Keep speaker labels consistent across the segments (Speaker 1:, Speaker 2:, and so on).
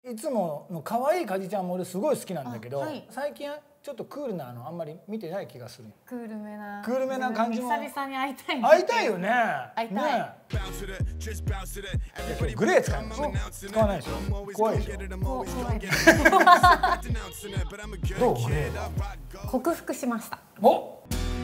Speaker 1: いつもの可愛いかじちゃんも俺すごい好きなんだけど、
Speaker 2: はい、
Speaker 1: 最近ちょっとクールなあんまり見てない気がする。
Speaker 2: クールめな
Speaker 1: 感じも。
Speaker 2: 久々に会いたい。
Speaker 1: 会いたいよね。
Speaker 2: 会いたい。
Speaker 1: ね、グレー使うの？使わないでしょ。怖いでしょ。
Speaker 2: 怖い。
Speaker 1: どうグレー？
Speaker 2: 克服しました。
Speaker 1: お。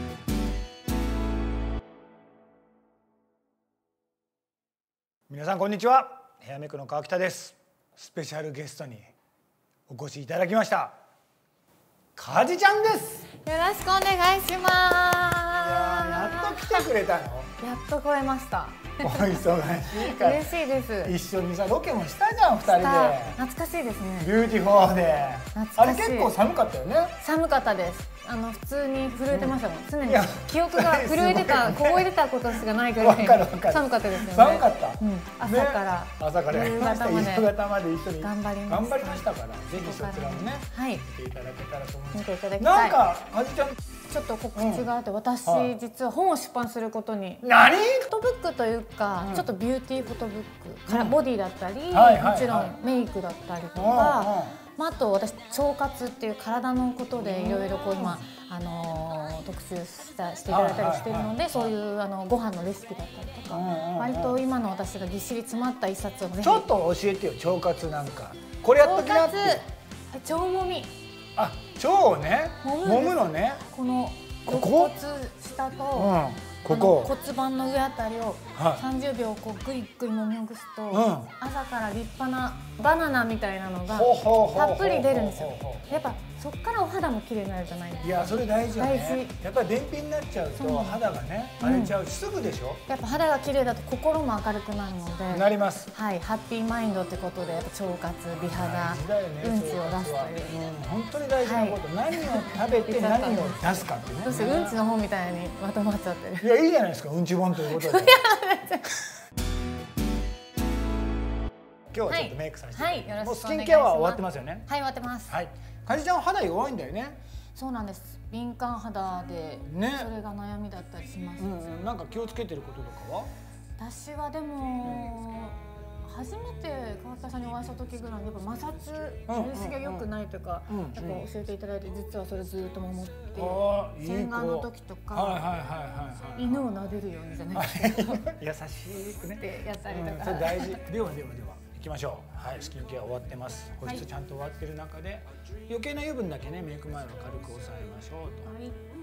Speaker 1: 皆さんこんにちは。ヘアメイクの川北です。スペシャルゲストにお越しいただきました。かじちゃんです。
Speaker 2: よろしくお願いします。
Speaker 1: やっと来てくれたの。
Speaker 2: やっと来れました。
Speaker 1: お忙しいから。
Speaker 2: 嬉しいです。
Speaker 1: 一緒にさロケもしたじゃん、2人で。
Speaker 2: 懐かしいですね。
Speaker 1: ビューティフォーで。あれ結構寒かったよね。
Speaker 2: 寒かったです。普通に震えてましたもん。常に記憶が震えてた、凍えてたことしかないぐらい寒かったですよね。
Speaker 1: 寒かった。
Speaker 2: 朝から夕方まで
Speaker 1: 一緒に頑張りましたから、ぜひそちらもね見ていただけたらと思います。
Speaker 2: 見ていただきたい。
Speaker 1: なんかかじちゃん
Speaker 2: ちょっと告知があって、私実は本を出版することに。
Speaker 1: 何？
Speaker 2: フォトブックというか、ちょっとビューティーフォトブックからボディだったり、もちろんメイクだったりとか、あと私腸活っていう体のことでいろいろこう今特集していただいたりしているので、そういうご飯のレシピだったりとか、割と今の私がぎっしり詰まった一冊をぜひ。
Speaker 1: ちょっと教えてよ、腸活なんか。これやっときなって。
Speaker 2: 腸もみ。
Speaker 1: あ、腸をね、揉むのね。
Speaker 2: この肋骨下と骨盤の上あたりを30秒こうグイグイ揉みほぐすと、朝から立派なバナナみたいなのがたっぷり出るんですよ。やっぱそっからお肌も綺麗になるじゃないですか。
Speaker 1: いや、それ大事よね。やっぱり便秘になっちゃうと肌がね荒れちゃうし、すぐでしょ。
Speaker 2: やっぱ肌が綺麗だと心も明るくなるので。
Speaker 1: なります。
Speaker 2: はい、ハッピーマインドってことで、やっぱ腸活、美肌、うんちを出すという。
Speaker 1: 本当に大事なこと。何を食べて何を出すかってね。
Speaker 2: どうしてうんちの本みたいにまとまっちゃってる。
Speaker 1: いや、いいじゃないですか、うんち本ということで。今日はちょっとメイクさせて。はい、よろしくお願いします。もうスキンケアは終わってますよね。
Speaker 2: はい、終わってます。
Speaker 1: はい。かじちゃんは肌弱いんだよね。
Speaker 2: そうなんです。敏感肌で、それが悩みだったりします。
Speaker 1: なんか気をつけてることとかは？
Speaker 2: 私はでも初めて川北さんにお会いした時ぐらいにやっぱ摩擦、重心が良くないとかやっぱ教えていただいて、実はそれずっと守って、洗顔の時とか犬を撫でるようにじゃないですか。
Speaker 1: 優しくね。
Speaker 2: やったりとか。
Speaker 1: それ大事。では行きましょう。はい、スキンケア終わってます。保湿ちゃんと終わってる中で余計な油分だけね、メイク前は軽く抑えましょうと。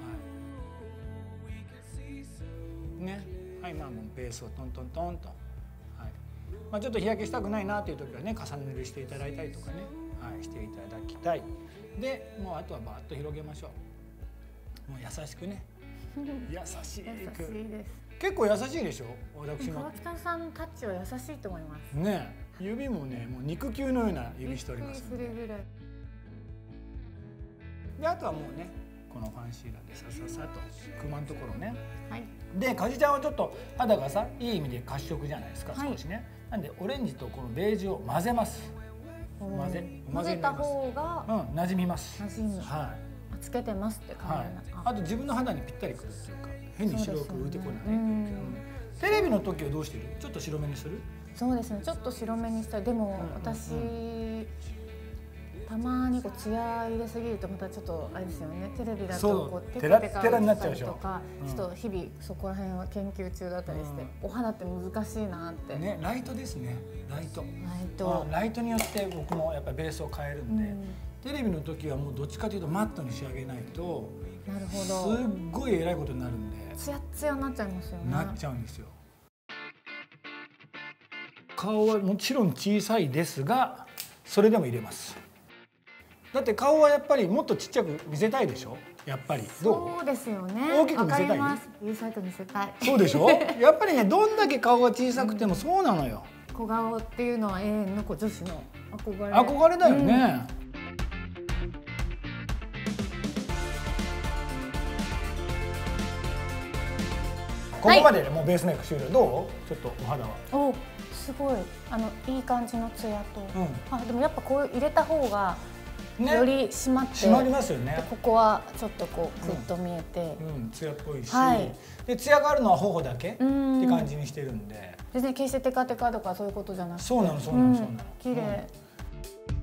Speaker 1: ね、はい、まあもうベースをトントントンと。まあちょっと日焼けしたくないなという時はね、重ね塗りしていただいたりとかね、していただきたい。で、もうあとはバーッと広げましょう。もう優しくね。優しい。結構優しいでしょ、私も。
Speaker 2: 川北さんのタッチは優しいと思います。
Speaker 1: ね、指もね、もう肉球のような指しております。で、あとはもうね、このファンシーラーでさささとクマのところね。で、かじちゃんはちょっと肌がさ、いい意味で褐色じゃないですか、少しね。なんでオレンジとこのベージュを混ぜます。
Speaker 2: 混ぜた方が
Speaker 1: 馴染みます。
Speaker 2: はい。つけてますって感じ。
Speaker 1: あと自分の肌にぴったりくるっていうか、変に白く浮いてこない。テレビの時はどうしてる？ちょっと白目にする？
Speaker 2: そうですね。ちょっと白目にしたい。でも私たまにこうツヤ入れすぎるとまたちょっとあれですよね。テレビだとこうテカテカになっちゃうとか、ちょっと日々そこら辺は研究中だったりして、お肌って難しいなって。
Speaker 1: ね、ライトですね。ライトによって僕もやっぱりベースを変えるんで、テレビの時はもうどっちかというとマットに仕上げないと、すっごいえらいことになるんで。
Speaker 2: ツヤツヤになっちゃいますよね。
Speaker 1: なっちゃうんですよ。顔はもちろん小さいですが、それでも入れます。だって顔はやっぱりもっとちっちゃく見せたいでしょ。やっぱり
Speaker 2: そうですよね。
Speaker 1: 大きく見せたい。
Speaker 2: 小さく見せたい。
Speaker 1: そうでしょ。やっぱりね、どんだけ顔が小さくてもそうなのよ。
Speaker 2: 小顔っていうのは永遠の女子の憧れ。
Speaker 1: 憧れだよね。ここまででもうベースメイク終了。どう？ちょっとお肌は。
Speaker 2: お、すごいいい感じのツヤと。でもやっぱこう入れた方がより締まって
Speaker 1: 締まりますよね。
Speaker 2: ここはちょっとこうクッと見えて、
Speaker 1: ツヤっぽいし、でツヤがあるのは頬だけって感じにしてるんで。
Speaker 2: 全然決してテカテカとかそういうことじゃなくて。
Speaker 1: そうなの。
Speaker 2: 綺麗。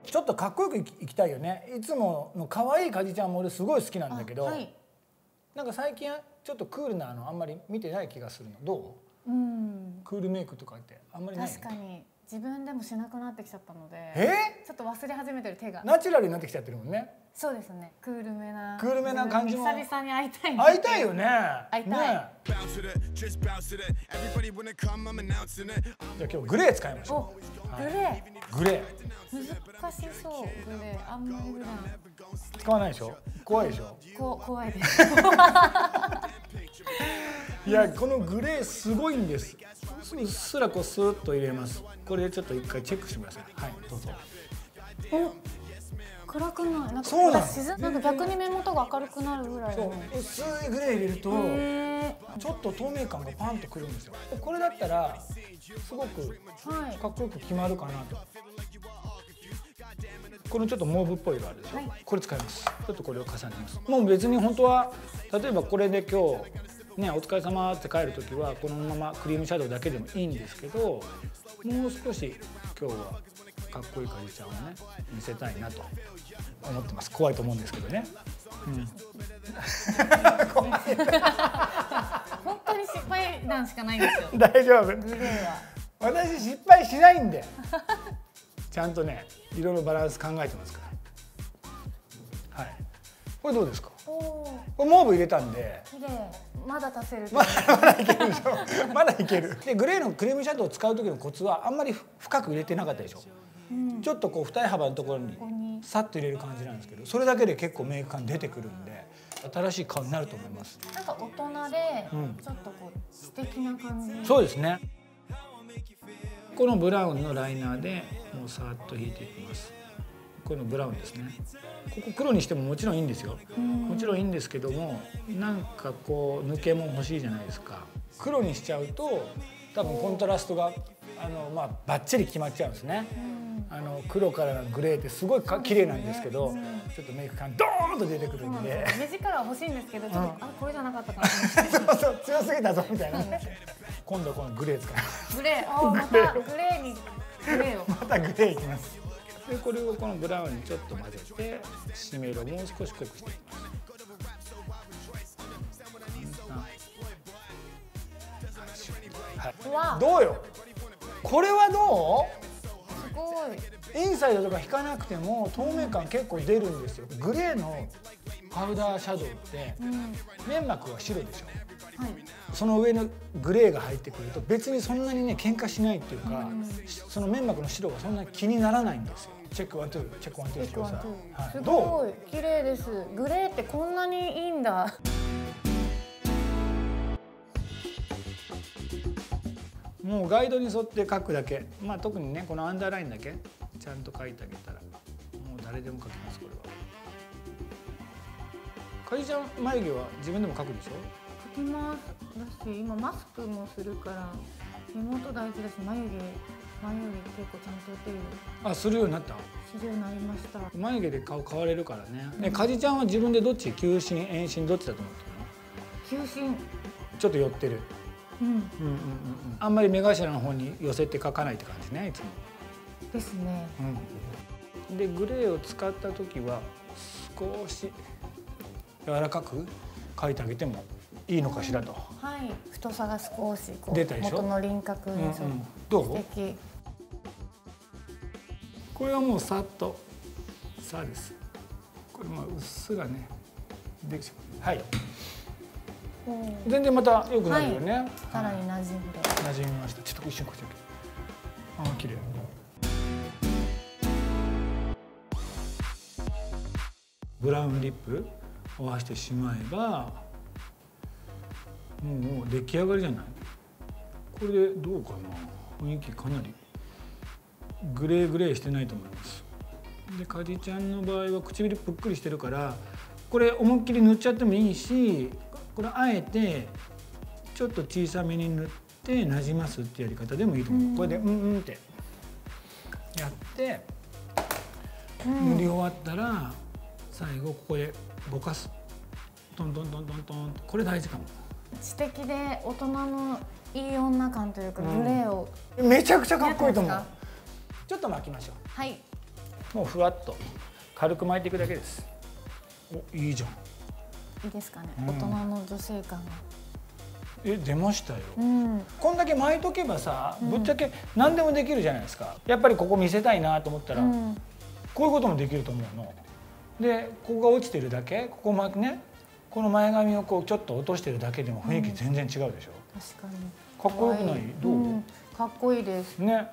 Speaker 1: ちょっとかっこよくいきたいよね。いつもの可愛いかじちゃんも俺すごい好きなんだけど、はい、なんか最近ちょっとクールなあんまり見てない気がするの。どう？クールメイクとかってあんまりない。
Speaker 2: 確かに自分でもしなくなってきちゃったので、ちょっと忘れ始めてる手が。
Speaker 1: ナチュラルになってきちゃってるもんね。
Speaker 2: そうですね。クールめな
Speaker 1: 感じも。
Speaker 2: 久々に会いたい。
Speaker 1: 会いたいよね。
Speaker 2: 会いたい。
Speaker 1: じゃあ今日グレー使いましょ
Speaker 2: う。グレー。
Speaker 1: グレ
Speaker 2: ー。難しそう。グレー。あんまり普段
Speaker 1: 使わないでしょ。怖いでしょ。
Speaker 2: 怖いです。
Speaker 1: いや、このグレーすごいんです。うっすらこうスーッと入れます。これでちょっと一回チェックしてください。はい、どうぞ。
Speaker 2: 暗くない。なんか
Speaker 1: そうな
Speaker 2: の。なんか逆に目元が明るくなるぐらい。
Speaker 1: 薄いグレー入れるとちょっと透明感がパンとくるんですよ。これだったらすごくかっこよく決まるかなと。このちょっとモーブっぽい色あるでしょ。これ使います。ちょっとこれを重ねます。もう別に本当は例えばこれで今日ね、お疲れ様って帰る時はこのままクリームシャドウだけでもいいんですけど、もう少し今日はかっこいいかじちゃんをね見せたいなと思ってます。怖いと思うんですけどね。
Speaker 2: 本当に失敗談しかないんですよ。
Speaker 1: 大丈夫。グレ
Speaker 2: ーは
Speaker 1: 私失敗しないんで。ちゃんとねいろいろバランス考えてますから。はい。これどうですか。これモーブ入れたんで。
Speaker 2: 綺麗。まだ足せる。
Speaker 1: まだいけるでしょ。まだいける。でグレーのクリームシャドウを使う時のコツはあんまり深く入れてなかったでしょ。ちょっとこう二重幅のところにさっと入れる感じなんですけど、それだけで結構メイク感出てくるんで新しい顔になると思います。
Speaker 2: なんか大人でちょっとこう素敵な感じ。
Speaker 1: そうですね。このブラウンのライナーでもうさーっと引いていきます。このブラウンですね。ここ黒にしてももちろんいいんですよ。もちろんいいんですけども、なんかこう抜けも欲しいじゃないですか。黒にしちゃうと多分コントラストがバッチリ決まっちゃうんですね。黒からのグレーってすごい綺麗なんですけど、ちょっとメイク感ドーンと出てくるんで。
Speaker 2: 目力は欲しいんですけど、ちょっとこれじゃなかったかな。
Speaker 1: そう強すぎたぞみたいなね。今度このグレー使います。
Speaker 2: グレー、またグレーにグレーを。
Speaker 1: またグレーいきます。でこれをこのブラウンにちょっと混ぜて締め色をもう少し濃くしていきます。どうよ。これはどう？
Speaker 2: すごい。
Speaker 1: インサイドとか引かなくても透明感結構出るんですよ。グレーのパウダーシャドウって粘膜は白でしょ。その上のグレーが入ってくると別にそんなにね喧嘩しないっていうか、その粘膜の白がそんなに気にならないんですよ。チェックワンツー、チェックワンツーしてください。
Speaker 2: すごい綺麗です。グレーってこんなにいいんだ。
Speaker 1: もうガイドに沿って描くだけ。特にねこのアンダーラインだけちゃんと描いてあげたらもう誰でも描けます。これは。かじちゃん眉毛は自分でも描くでしょ。
Speaker 2: 描きます。だし今マスクもするから目元大事だし前より結構ちゃんと手入れ
Speaker 1: するようになった。
Speaker 2: するようになりました。
Speaker 1: 眉毛で顔変われるからね。かじちゃんは自分でどっち、球心遠心どっちだと思って
Speaker 2: るの？球心。
Speaker 1: ちょっと寄ってる。あんまり目頭の方に寄せて描かないって感じね、いつも。
Speaker 2: ですね。
Speaker 1: でグレーを使った時は少し柔らかく描いてあげてもいいのかしらと。
Speaker 2: はい。太さが少しこう
Speaker 1: 出たでしょ。
Speaker 2: 元の輪郭に
Speaker 1: どう？
Speaker 2: 素敵。
Speaker 1: これはもうさっとさです。これうっすらねできちゃう。はい。全然また良くなるよね。
Speaker 2: さらに馴染んで。
Speaker 1: 馴染みました。ちょっと一瞬こっちだけ。綺麗。ブラウンリップを合わせてしまえばもう出来上がりじゃない。これでどうかな。雰囲気かなりグレーしてないと思います。でかじちゃんの場合は唇ぷっくりしてるからこれ思いっきり塗っちゃってもいいし、これあえてちょっと小さめに塗ってなじますってやり方でもいいと思う。これでってやって塗り終わったら最後ここでぼかす。トントントントントン。これ大事かも。
Speaker 2: 知的で大人のいい女感というかグレーを
Speaker 1: めちゃくちゃかっこいいと思う。ちょっと巻きましょう。
Speaker 2: はい。
Speaker 1: もうふわっと軽く巻いていくだけです。お、いいじゃん。
Speaker 2: いいですかね、大人の女性感が。
Speaker 1: 出ましたよ、こんだけ巻いとけばさ、ぶっちゃけ何でもできるじゃないですか。やっぱりここ見せたいなと思ったら、こういうこともできると思うので、ここが落ちてるだけ、ここね、この前髪をこうちょっと落としてるだけでも雰囲気全然違うでしょ。
Speaker 2: 確かに
Speaker 1: かっこよくない？どう？
Speaker 2: かっこいいです
Speaker 1: ね。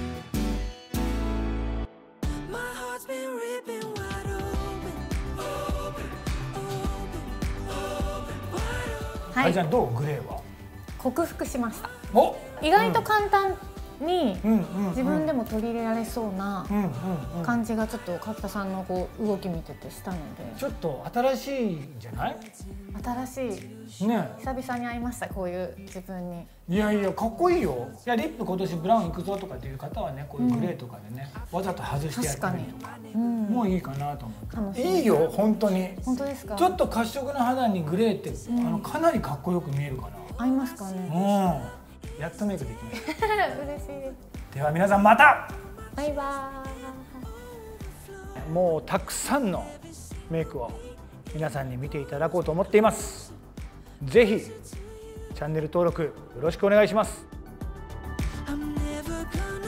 Speaker 1: はい、じゃあどう？グレーは
Speaker 2: 克服しました。
Speaker 1: お、
Speaker 2: 意外と簡単に自分でも取り入れられそうな感じがちょっと角田さんのこう動き見ててしたので、
Speaker 1: ちょっと新しいんじゃない？
Speaker 2: 新しいね。久々に会いました、こういう自分に。い
Speaker 1: やいや、かっこいいよ。いや、リップ今年ブラウンいくぞとかっていう方はね、こういうグレーとかでね、わざと外してやったりとかもういいかなと思って。いいよ、本当に。
Speaker 2: 本当ですか？
Speaker 1: ちょっと褐色な肌にグレーってかなりかっこよく見えるかな。
Speaker 2: 合いますかね。
Speaker 1: やっとメイクできました。
Speaker 2: 嬉しいです。
Speaker 1: では皆さん、また
Speaker 2: バイバ
Speaker 1: ーイ。もうたくさんのメイクを皆さんに見ていただこうと思っています。ぜひチャンネル登録よろしくお願いします。